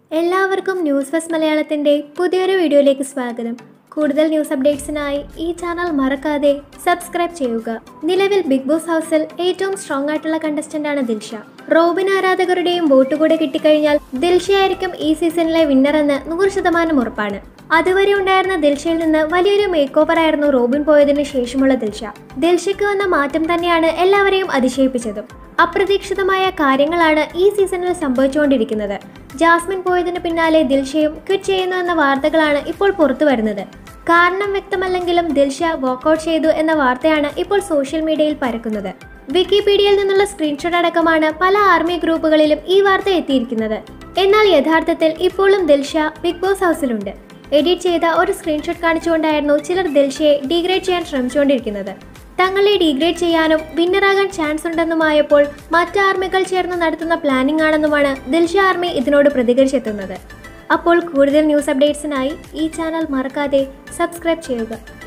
എല്ലാവർക്കും news first മലയാളത്തിന്റെ പുതിയൊരു വീഡിയോയിലേക്ക് സ്വാഗതം. കൂടുതൽ ന്യൂസ് അപ്ഡേറ്റ്സിനായി ഈ ചാനൽ മറക്കാതെ സബ്സ്ക്രൈബ് ചെയ്യുക. നിലവിൽ ബിഗ് ബോസ് ഹൗസിൽ ഏറ്റവും സ്ട്രോങ് ആയിട്ടുള്ള കണ്ടസ്റ്റന്റ് ആണ് ദിൽഷ. റോബിൻ ആരാധകരുടെയും വോട്ട് കൂടെ കിട്ടിക്കഴിഞ്ഞാൽ ദിൽഷയായിരിക്കും ഈ സീസണിലെ വിന്നർ എന്ന് 100% ഉറപ്പാണ്. അതുവരെ ഉണ്ടായിരുന്ന ദിൽഷയിൽ നിന്ന് വലിയൊരു മേക്ക് ഓവർ ആയിരുന്നു റോബിൻ പോയതിനു ശേഷമുള്ള ദിൽഷ. ദിൽഷയ്ക്ക് വന്ന മാറ്റം തന്നെയാണ് എല്ലാവരെയും അതിശയിപ്പിച്ചതും. അപ്രതീക്ഷിതമായ കാര്യങ്ങളാണ് ഈ സീസണിൽ സംഭവിച്ചുകൊണ്ടിരിക്കുന്നത്. ജാസ്മിൻ പോയതിനു പിന്നാലെ ദിൽഷയും ക്വിറ്റ് ചെയ്യുന്നു എന്ന വാർത്തകളാണ് ഇപ്പോൾ പുറത്തു വരുന്നത്. കാരണം വ്യക്തമല്ലെങ്കിലും ദിൽഷ വാക്കൌട്ട് ചെയ്തു എന്ന വാർത്തയാണ് ഇപ്പോൾ സോഷ്യൽ മീഡിയയിൽ പരക്കുന്നത്. വിക്കിപീഡിയയിൽ നിന്നുള്ള സ്ക്രീൻഷോട്ട് അടക്കമാണ് പല ആർമി ഗ്രൂപ്പുകളിലും ഈ വാർത്ത എത്തിയിരിക്കുന്നത്. എന്നാൽ യഥാർത്ഥത്തിൽ ഇപ്പോഴും ദിൽഷ ബിഗ് ബോസ് ഹൗസിലുണ്ട്. എഡിറ്റ് ചെയ്ത ഒരു സ്ക്രീൻഷോട്ട് കാണിച്ചുകൊണ്ടായിരുന്നു ചിലർ ദിൽഷയെ ഡീഗ്രേഡ് ചെയ്യാൻ ശ്രമിച്ചുകൊണ്ടിരിക്കുന്നത്. തങ്ങളെ ഡീഗ്രേഡ് ചെയ്യാനും വിന്നറാകാൻ ചാൻസ് ഉണ്ടെന്നുമായപ്പോൾ മറ്റ് ആർമികൾ ചേർന്ന് നടത്തുന്ന പ്ലാനിംഗ് ആണെന്നുമാണ് ദിൽഷ ആർമി ഇതിനോട് പ്രതികരിച്ചെത്തുന്നത്. അപ്പോൾ കൂടുതൽ ന്യൂസ് അപ്ഡേറ്റ്സിനായി ഈ ചാനൽ മറക്കാതെ സബ്സ്ക്രൈബ് ചെയ്യുക.